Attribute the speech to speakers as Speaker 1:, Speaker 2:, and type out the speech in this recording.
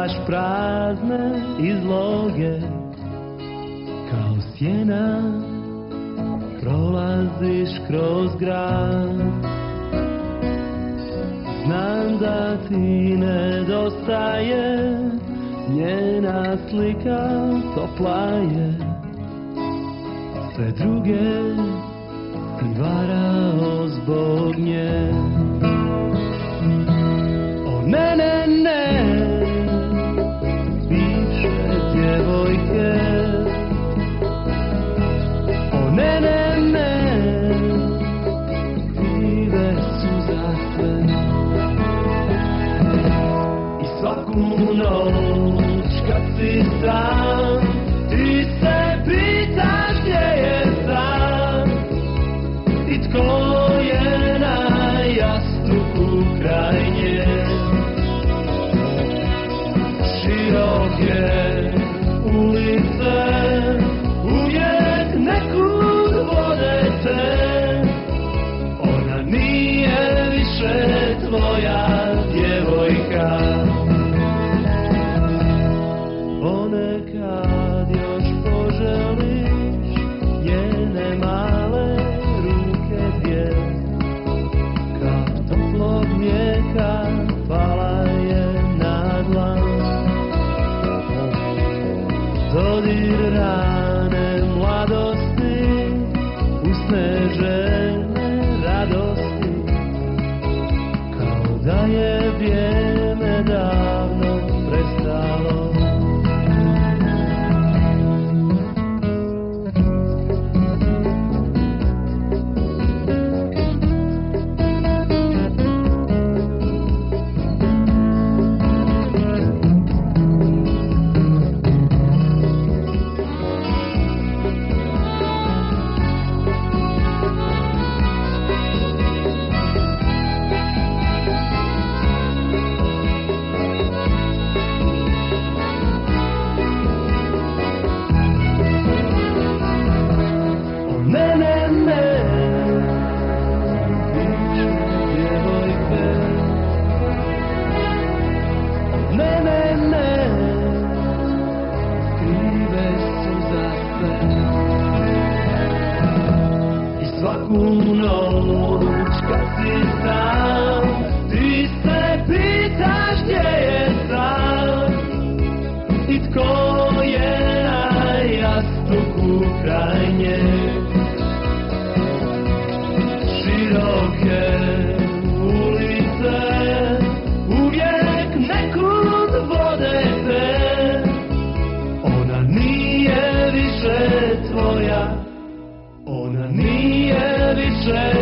Speaker 1: Čekaš prazne izloge, kao sjena prolaziš kroz grad. Znam da ti nedostaje, njena slika topla je. Sve druge si varao zbog nje. O ne, ne, ne, bivše djevojke. O ne, ne, ne, krive su za sve. I svaku noć kad si sam, ti se pitaš gdje je sam. I tko je na jastuku kraj nje. Široke ulice uvijek nekud vode te. Ona nije više tvoja djevojka. Ponekad još poželiš njene male ruke dvije. Kao toplog mlijeka pala je na dlan. Dodir rane mladosti, usnežene radosti. Kao da je vrijeme davno prestalo. Svaku noć kad si sam, ti se pitaš gdje je sam. I tko je na jastuku kraj nje. Široke ulice uvijek nekud vode te. Ona nije više tvoja. Ona nije više